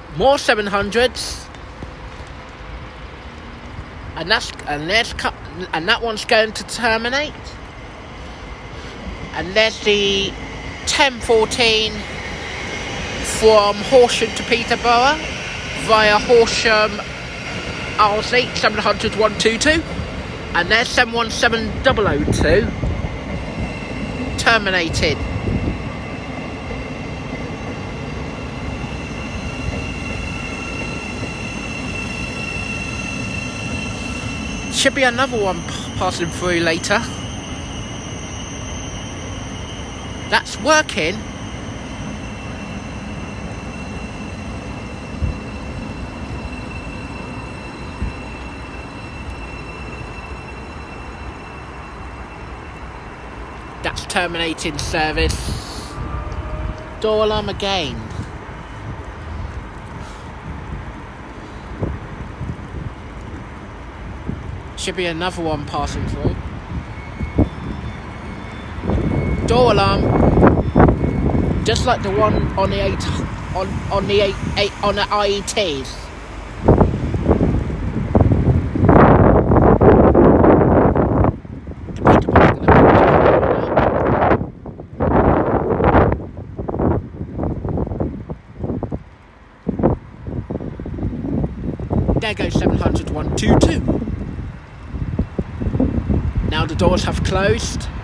More 700s. And that one's going to terminate. And there's the 1014 from Horsham to Peterborough via Horsham RZ 700 122. And there's 717002 terminated. Should be another one passing through later. That's working. That's terminating service. Door alarm again. Should be another one passing through. Door alarm, just like the one on the on the IETs. There goes 700 122. Now the doors have closed.